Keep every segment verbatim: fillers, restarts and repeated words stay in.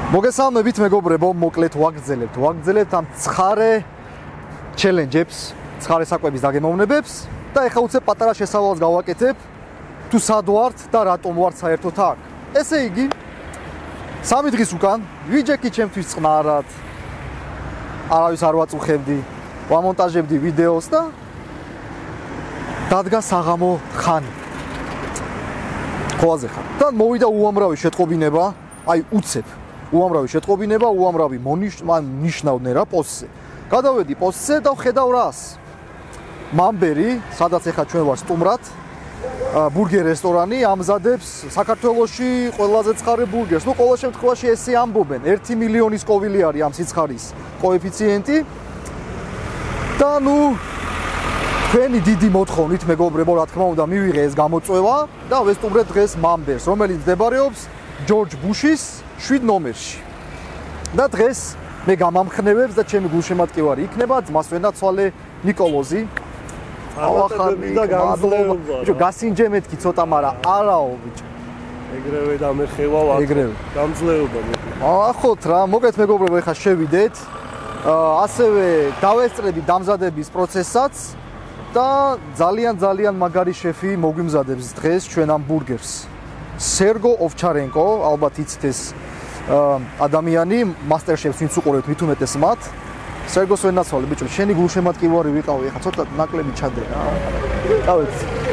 მოგესალმებით მეგობრებო, მოკლედ ვაგრძელებთ, ვაგრძელებთ ამ ცხარე ჩელენჯებს, ცხარე საკვების დაგემოვნებებს და ეხლა უცებ პატარა შესავალს გავაკეთებ თუ სად ვართ და რატომ ვართ საერთოდ აქ. ესე იგი, სამი დღის უკან ვიჯექი ჩემთვის წყნარად, არავის არ ვაწუხებდი, ვამონტაჟებდი ვიდეოს და დადგა საღამო ხანი. ყველაზე ხან. და მოვიდა უამრავი შეტყობინება, აი უცებ უამრავი შეტყობინება, უამრავი მონიშნავდნენ რა პოსტზე. გადავედი პოსტზე და ვხედავ რას. მამბერი, სადაც ეხა ჩვენ ვარ სტუმრად, ბურგერ რესტორანი ამზადებს საქართველოში ყველაზე ცხარე ბურგერს. ნუ ყოველ შემთხვევაში ესე ამბობენ, ერთი მილიონი სკოვილი არის ამ სიცხარის კოეფიციენტი. და ნუ თქვენი დიდი მოთხოვნით მეგობრებო, რა თქმა უნდა, მივიღე ეს გამოწვევა და ვესტუმრეთ დღეს მამბერს, რომელიც მდებარეობს ჯორჯ ბუშის შვიდ ნომერში. და დღეს მე გამამხნევებს და ჩემი გულშემატკივარი იქნება ძმას ვენაცვალე ნიკოლოზი. ავახანი და გამძლეობა. ბიჭო, გასინჯე მეთქი ცოტა, მაგრამ არაო ბიჭო. ეგრევე დამეხევა ვარ. ეგრევე. გამძლეობა მე. ახოთ რა, მოგეთ მეგობრებო, ეხა შევიდეთ. ასევე დავესწრები დამზადების პროცესსაც და ძალიან ძალიან მაგარი შეფი მოგვიმზადებს დღეს ჩვენ ამ ბურგერს. სერგო ოვჩარენკო, ალბათ იცით ეს ადამიანი, მასტერშეფს ვინც უყურებთ მით უმეტეს მათ. სერგოს ვენაცვალე, ბიჭო, შენი გულშემატკივარი ვიყავი, ეხა ცოტა ნაკლები ჩადე რა. დავეთ.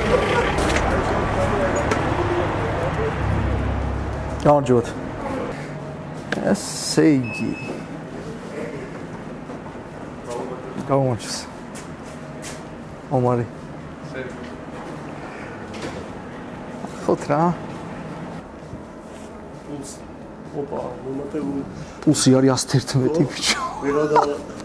გამარჯობათ. ესე იგი. გამარჯოს. ომარი. ხოთ რა. ოპა, მომატებული. პულსი არის ათს ერთმეტი ბიჭო. ვერა და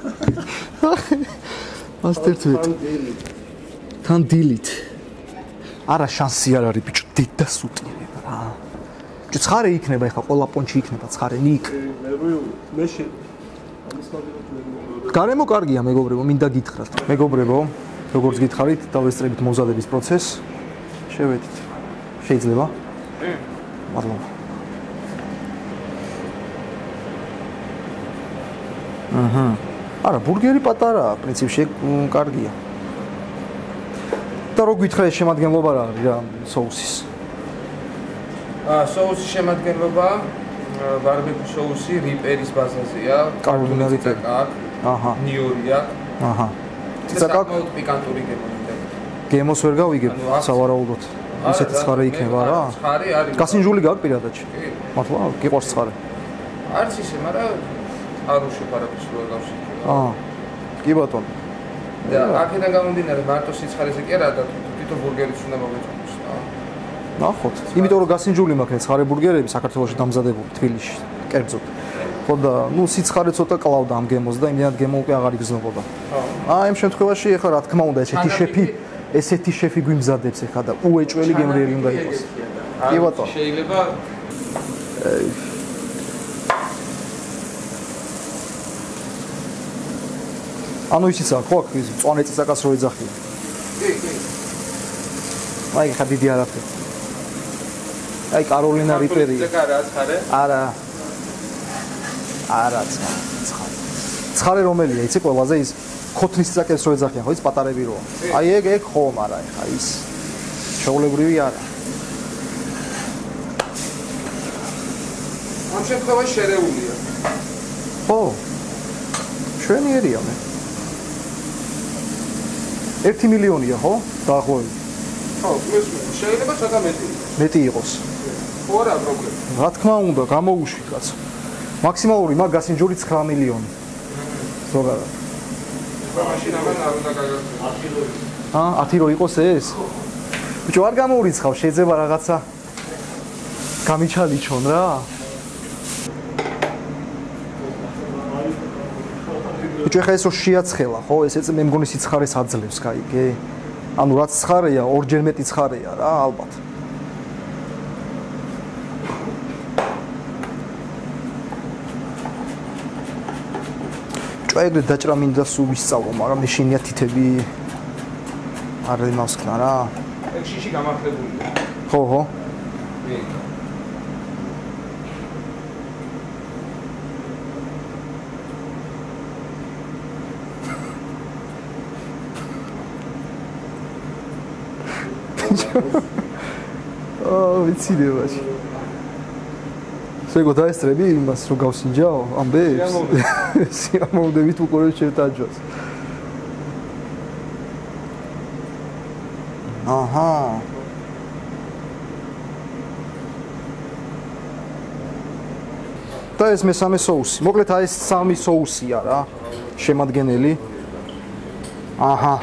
ათს ერთმეტი. თან დილით. არა შანსი არ არის ბიჭო, დედა სუტირება რა. ბიჭო, ცხარე იქნება ეხლა ყველა პონჩი იქნება ცხარე, ნიკ. მე შე ამის მაგალითად გარემო კარგია მეგობრებო, მინდა გითხრათ. მეგობრებო, როგორც გითხარით, დავესწრებით მომზადების პროცესს. შევედით. შეიძლება? კი. მადლობა. აჰა. არა, ბურგერი პატარაა, პრინციპში კარგია. და რო გითხრა ეს შემადგენლობა რა არის რა соуსის? აა, соуსის შემადგენლობა ბარბეკუ соуსი რიპერის ბაზაზეა, კარბონარი წაკა, აჰა. ნიორია. აჰა. წაკა საკმაოდ პიკანტური გემონია. გემოს ვერ გავიგებ, სავარაუდოდ. ისეთი ცხარე იქნება რა? ცხარე არის. გასინჯული გაქვს პირადად. კი. მართლა, გიყვარს ცხარე. არც ისე, მაგრამ არ უშეფარებს რო გავშიქება. აა. კი ბატონო. და აქედან გამომდინარე მარტო სიცხარეზე კი არა და თვითონ ბურგერიც უნდა მოგეწონოს რა. ნახოთ. იმიტომ რომ გასინჯული მაქვს ცხარე ბურგერები საქართველოში დამზადებული თბილისში, კერძოდ. ხო და ნუ სიცხარე ცოტა კლავდა ამ გემოს და იმდენად გემო უკვე აღარ იგრძნობოდა. აა, იმ შემთხვევაში ეხლა რა თქმა უნდა ესეთი შეფი, ესეთი შეფი გვიმზადებს ეხლა და უეჭველი გემრიელი უნდა იყოს. კი ბატონო. შეიძლება ანუ ისიც აქვს ხო აქ ის მწვანე წიწაკას რო ეძახიან. კი, კი. აი ხა დიდი არაფერი. აი კაროლინა რიპერი. წიწაკა რა ცხარე? არა. არა ცხარე. ცხარე რომელია, იცი ყველაზე ის ქოთნის წიწაკებს რო ეძახიან, ხო ის პატარები როა. აი ეგ ეგ ხო, მაგრამ ხა ის შეულებრივი არა. ამ შემთხვევაში შერეულია. ხო. ჩვენიერია მე. ერთი მილიონია ხო? დაახლოებით. ხო, ეს შეიძლება ცოტა მეტი. მეტი იყოს. ხო არა პრობლემა. რა თქმა უნდა, გამოუშვი კაცო. მაქსიმალური მაგ გასინჯული ცხრა მილიონი. ზოგადად. მაშინ ამან არ უნდა გაგაცნო. აა, ათი რო იყოს ეს? ბიჭო, არ გამოურიცხავ, შეიძლება რაღაცა გამიჩალიჩონ რა. ბიჭო, ხა ესო შეაცხელა, ხო? ეს ეწე მე მგონი სიცხარეს აძლევს, კაიგე? ანუ რაც ცხარეა, ორჯერ მეტი ცხარეა რა, ალბათ. ბიჭო, ეგრე დაჭრა მინდა სულ ვისწავლო, მაგრამ მე შენია თითები არ იმავსქნა რა. ეგ შიში გამართლებულია. ხო, ხო. კი. აა ვიცი ბაჭი. შეგო დაესწრები იმას რომ გავსინჯაო ამბებს? სიამოვნებით უყურებ შევტაჯოს. აჰა. და ეს მესამე соуსი. მოკლედ აი ეს სამი соуსია რა. შემადგენელი. აჰა.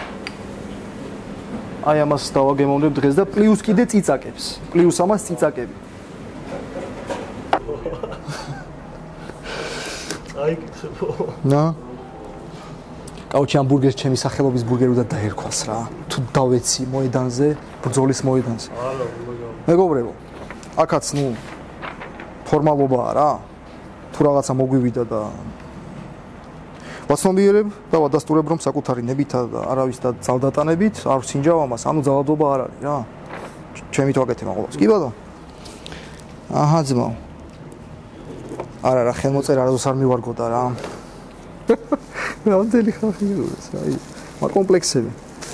აი ამას დავაგემოვნებ დღეს და პლუს კიდე ციცაკებს. პლუს ამას ციცაკები. აი კითხებო. ნა. კაუჩი ამ ბურგერს ჩემი სახელობის ბურგერი უნდა დაერქვას რა. თუ დავეცი მოედანზე, ბრძოლის მოედანზე. არა, მეგობრებო. მეგობრებო, აქაც ნუ ფორმალობაა რა. თუ რაღაცა მოგვივიდა და ვაცნობიერებ და ვადასტურებ რომ საკუთარი ნებითა და არავის და ძალდატანებით არ ვსინჯავ ამას, ანუ ძალადობა არ არის რა. ჩემი თვაკეთე მაღლობს. კი ბატონო. აჰა ძმაო. არა რა, ხელმოწერა არასდროს არ მივარგოდა რა. რამდენი ხალხი ის, აი, მაგ კომპლექსები.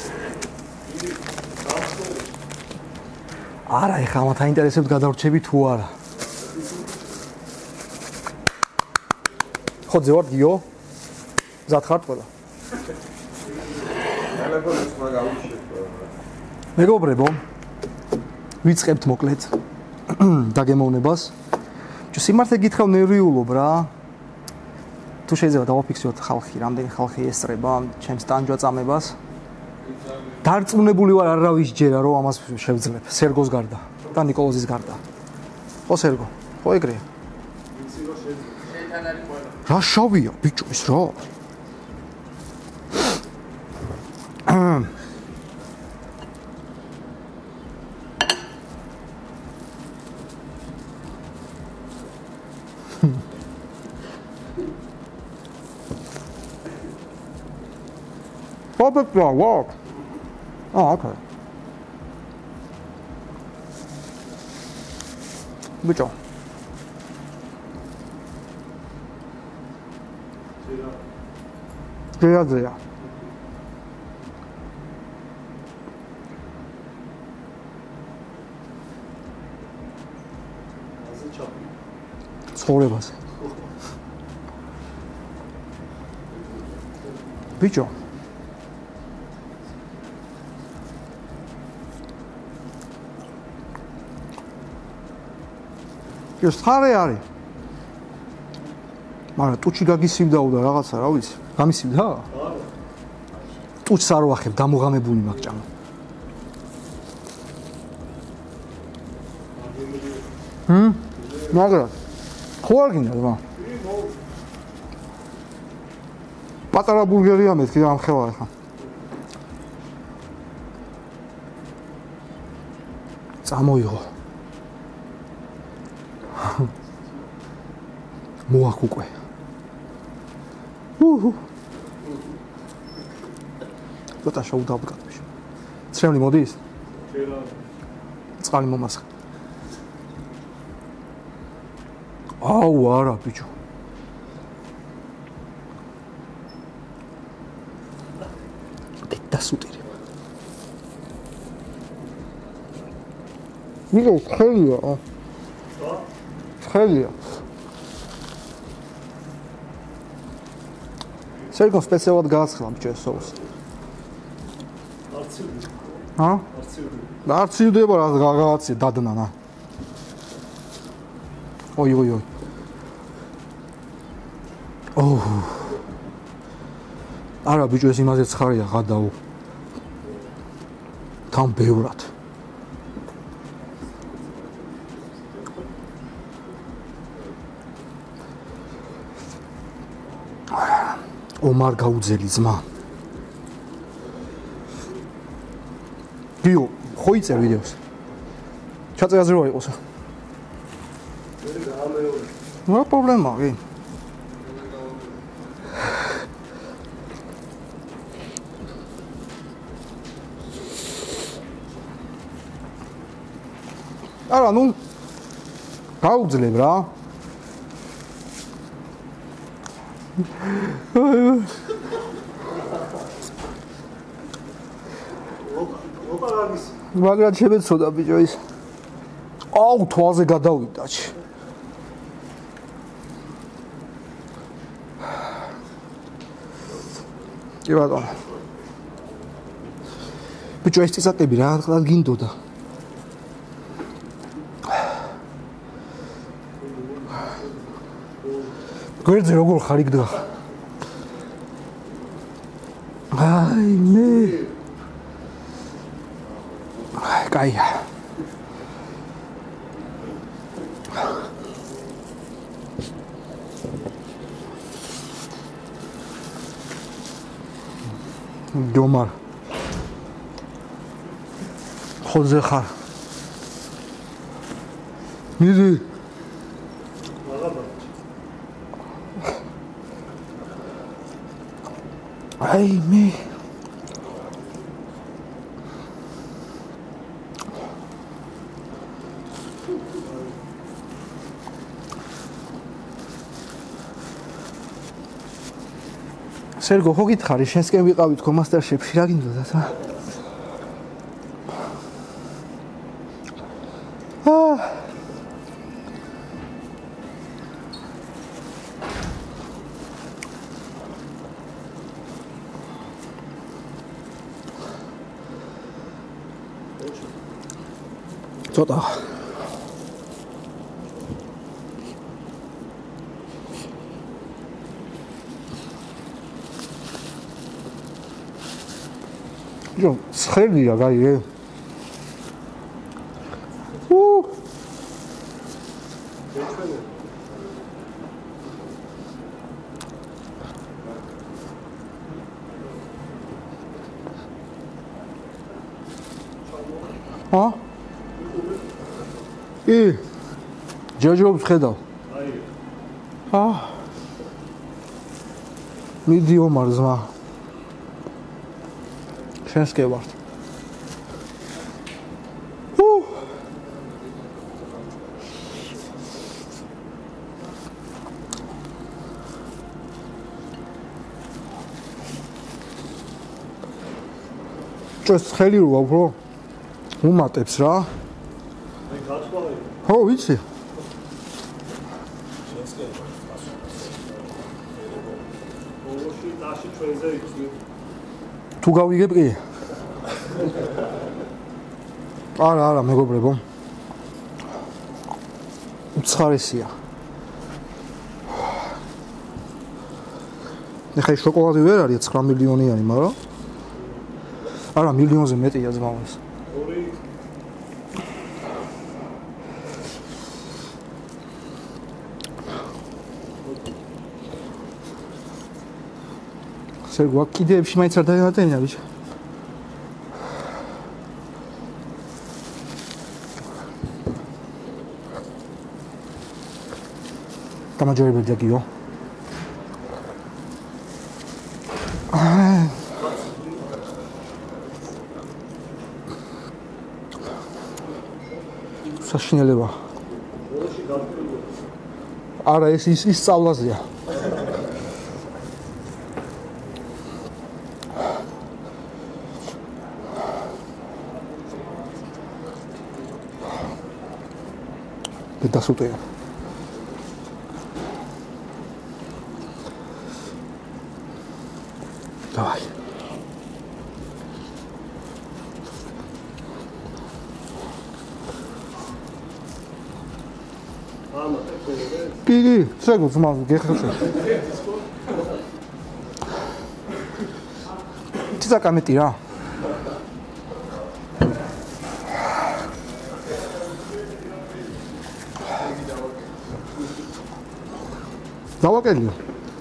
არა, ეხლა მათ აინტერესებთ გადავრჩები თუ არა. ხო ძე ვარ გიო? მზად ხართ ყველა? ტელეფონის მაგავიშეთ. მეგობრებო, ვიწყებთ მოკლედ დაგემოვნებას. ჩუ სიმართლე გითხრა ნერვიულობ რა. თუ შეიძლება დავაფიქსიროთ ხალხი, რამდენი ხალხი ესწრება ჩემს ტანჯვაწამებას. დარწმუნებული ვარ არავის ჯერა რომ ამას შევძლებ. სერგოს გარდა და ნიკოლოზის გარდა. ხო სერგო? ხო ეგრეა. რა შავია ბიჭო ის რა? Pop-up walk. Oh, okay. Bicho. Dzieja, dzieja. ცხოვრებაზე. ბიჭო. ეს ხარე არის. მაგრამ ტუჩი გაგისივდაო და რაღაცა რა ვიცი. გამისივდა? არა. ტუჩს არ ვახებ, დამოღამებული მაგჭამა. ჰმ? მაგრამ ხო არ გინდა რა? პატარა ბურგერია მეთქი ამ ხელა ახლა. წამოიღო. მოახ უკვე. უჰუ. ცოტა შევდაბგათ. ცრემლი მოდის? შეიძლება. წყალი მომასხა. აუ არა ბიჭო. დასუტირე. ნიკო ხელია. ხო? ხელია. სერგო სპეციალურად გააცხლა ბიჭო ეს соуს. არცივდი. ჰა? არცივდი. არცივდება რა გააცი დადნანა. ოი ოი ოი. ოჰ. არა ბიჭო ეს იმაზე ცხარია გადაუ. თან ბევრად. ომარ გაუძელი ძმა. გიო, ხო იწერ ვიდეოს? ჩაწერაზე რო იყოს. რა პრობლემაა, კი? არა, ნუ გაუძლებ რა. ლოკალაგის მაგრამ შემეცოდა ბიჭო ის. აუ თვალზე გადავიდა. კი ბატონო. ბიჭო ეს წიწაკები რა გინდოდა? გვერდზე როგორ ხარ იქ დღა? აი მე. აი კაია. ჯომარ. ხოზე ხარ. მიდი. აი მე. სერგო ხო გითხარი შენსკენ ვიყავით ხო მასტერშეფში რა გინდოდათ რა? აა ცოტა 좀 ცხელია გაიგე? უ ა? ი ჯოჯობს ხედავ. აი. ა. მიდი ომარ ზმა. შენს კი ვარ. უ ჭოს ხელი როა უფრო უმატებს რა. მე გაცვალე. ხო ვიცი. შენს კი ვარ. ბოლოში დაში ჩვენზე იცი. თუ გავიგებ კი? არა, არა, მეგობრებო. უცხარესია. ეხლა ეს შოკოლადი ვერ არის ცხრა მილიონიანი, მაგრამ არა, მილიონზე მეტია ძმაუს. ორი სერგო კიდეებში მაინც არ დაიმატებინა ბიჭო. გამარჯვება დაგიო. საშინელება. არა ეს ის ის სწავლაზეა. დასუტია. დავაი. ამა ტექნიკა. კი, კი, შეგო ძმა გეხსნა. ცოტა კამეტი რა. დავაკელია.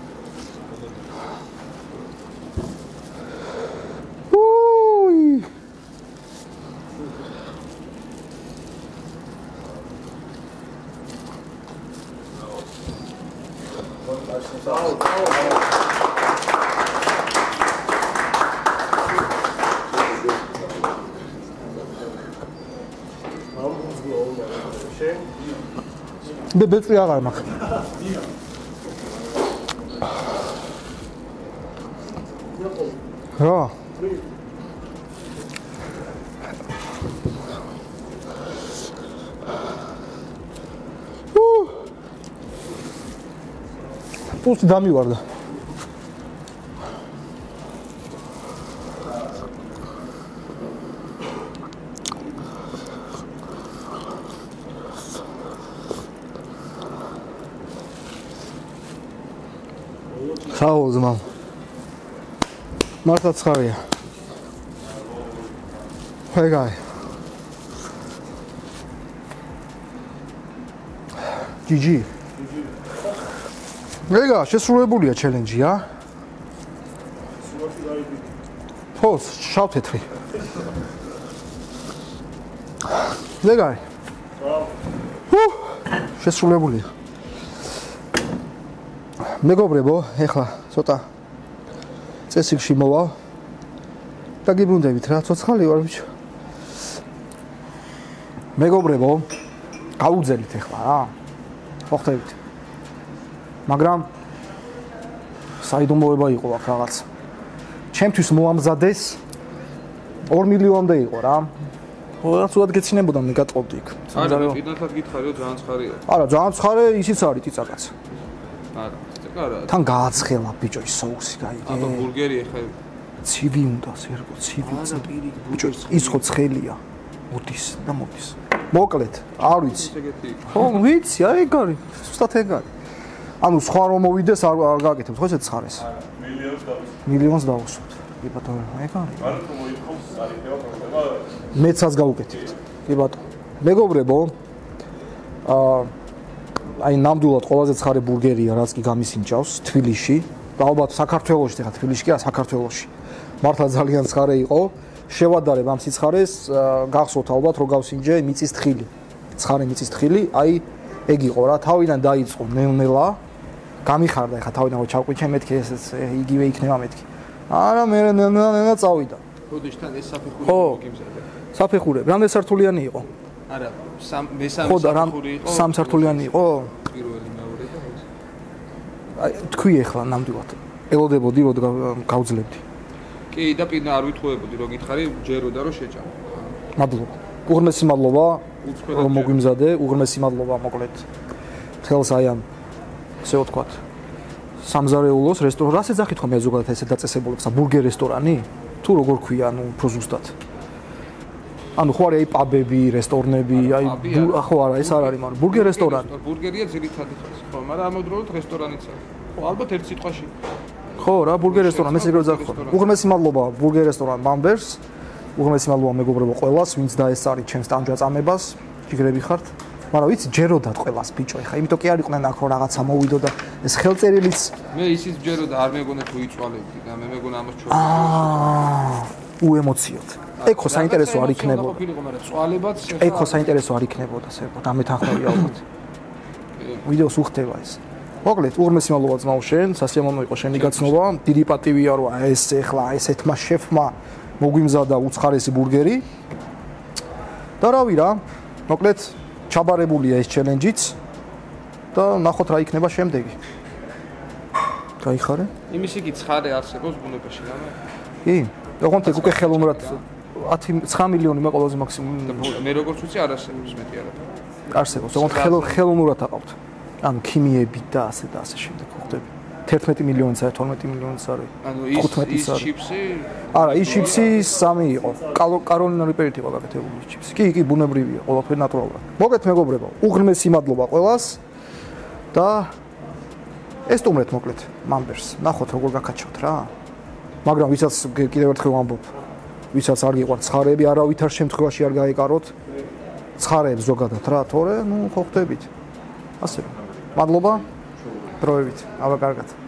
უი. მე ბეწვი აღარ მაქვს. რა? პულსი დამივარდა. ხაო ზმამ. მართლა ცხარია. ეგაი. ჯიჯი. ეგა შესრულებულია ჩელენჯი, ა? ხო, შავთეთრი. ეგაი. ჰუ, შესრულებულია. მეგობრებო, ეხლა ცოტა წესრიგში მოვალ და გიბრუნდებით რა, ცოცხალი ვარ ბიჭო. მეგობრებო, გაუძელით ეხლა რა. ხო ხტებით. მაგრამ საიდუმლოება იყო აქ რაღაც. ჩემთვის მოამზადეს ორ მილიონამდე იყო რა. ხო, რაც უად გეცინებოდა მე გატყობდი იქ. არა, მე პირდაპირ გითხარი რომ ძალიან ცხარია. არა, ძალიან ცხარე ისიც არის ტიცაკაც. არა, ტიცაკა არა. თან გააცხელა ბიჭო ის соуსი გაიგე. აბა ბურგერი ეხა ცივი უნდა, სერგო, ცივი. ბიჭო, ის ხო ცხელია. მოდის და მოდის. მოკლედ, არ ვიცი. ხო, ვიცი, აი ეგ არის. ზუსტად ეგ არის. ანუ სხვა რომ მოვიდეს არ არ გააკეთებთ, ხო ესეც ცხარეს. მილიონს დავუსვით. მილიონს დავუსვით. კი ბატონო, ეგ არის. არა თუ მოიხოს არიფევა პრობლემა. მეცაც გავუკეთებთ. კი ბატონო. მეგობრებო, აა აი ნამდვილად ყველაზე ცხარე ბურგერია, რაც კი გამისინჯავს თბილისში. და ალბათ საქართველოში, ხა თბილისში კი არა, საქართველოში. მართლა ძალიან ცხარე იყო. შევადარებ ამ სიცხარეს, გახსოვთ ალბათ რომ გავსინჯე მიწის თხილი. ცხარე მიწის თხილი, აი ეგ იყო რა, თავიდან დაიწყო ნელ-ნელა. გამიხარდა ხა თავიდან რომ ჩავყვიჩე მეთქი ესეც იგივე იქნება მეთქი. არა მე ნელ-ნელა წავიდა. როდეშთან ეს საფეხური მოგიმზადე. საფეხურები, რამდენი სართულიანი იყო? არა, მესამე საფეხური იყო. სამ სართულიანი იყო? პირველი, მეორე და ეს. აი თქვი ახლა ნამდვილად. ელოდებოდი რომ გავძლებდი. კი და პირნა არ ვითხოვებოდი რომ გითხარი ჯეროდა რომ შეჭამ. მადლობა. უღრმესი მადლობა რომ მოგვიმზადე, უღრმესი მადლობა მოკლედ. თელს აი ამ ესე ვთქვათ. სამზარეულოს რესტორანი, რასაც ახით ხომ მე ზოგადად ესე დაწესებულებს, ბურგერ რესტორანი? თუ როგორ ქვია, ანუ უფრო ზუსტად. ანუ ხო არის აი პაბები, რესტორნები, აი ხო არა, ეს არ არის, მაგრამ ბურგერ რესტორანი. ბურგერია ძირითადი ხაზი, ხო, მაგრამ ამავდროულად რესტორანიც არის. ხო, ალბათ ერთ სიტყვაში. ხო რა, ბურგერ რესტორანი, მე ეგრევე ძახო. უღრმესი მადლობა ბურგერ რესტორან ბამბერს. უღრმესი მადლობა მეგობრებო ყველას, ვინც დაესწარით ჩემს ტანჯვაწამებას. ჯიგრები ხართ. მაგრამ ვიცი, ჯეროდათ ყველას ბიჭო, ეხა იმიტომ კი არ იყვნენ აქ რომ რაღაცა მოვიდო და ეს ხელწერილიც მე ისიც ჯეროდა არ მეგონა თუ იწვალებდი და მე მეგონა ამას ჩვენ. აა, უემოციოდ. ეგ ხო საინტერესო არ იქნებოდა. მაგრამ წვალებაც ეგ ხო საინტერესო არ იქნებოდა, სერგო, დამეთანხმები ალბათ. ვიდეოს უხდება ეს. მოკლედ, უღრმესი მადლობა ძმაო შენ, სასიამოვნო იყო შენი გაცნობა. დიდი პატივია რომ ეს ეხლა ესეთმა შეფმა მოგვიმზადა უცხარესი ბურგერი. და რავი რა, მოკლედ ჩაბარებულია ეს ჩელენჯიც და ნახოთ რა იქნება შემდეგი. გაიხარე? იმისი კი ცხარე არსებობს ბუნებაში, რა. კი, ოღონდ ეგ უკვე ხელოვნურად ათი ცხრა მილიონი მე ყველაზე მაქსიმუმ მე როგორც ვიცი არ არსებობს მეტი არა. არსებობს, ოღონდ ხელოვნურად აყავთ. ანუ ქიმიები და ასე და ასე შემდეგ ხდება. თერთმეტი მილიონიც არის, თორმეტი მილიონიც არის. ანუ ის ის ჩიპსი? არა, ის ჩიპსი სამი იყო. კაროლინა რიპერით იყო გაკეთებული ის ჩიპსი. კი, კი, ბუნებრივია, ყველაფერი ნატურალურად. მოგეთ მეგობრებო, უღრმესი მადლობა ყველას და ესტუმრეთ მოკლედ მამბერს. ნახოთ როგორ გაკაჩავთ რა. მაგრამ ვისაც კიდევ ერთხელ ვამბობ, ვისაც არ გიყვართ ცხარები, არავითარ შემთხვევაში არ გაეკაროთ ცხარებს ზოგადად რა, თორე, ნუ ხო ხდებით. ასე. მადლობა. დროებით. აბა კარგად.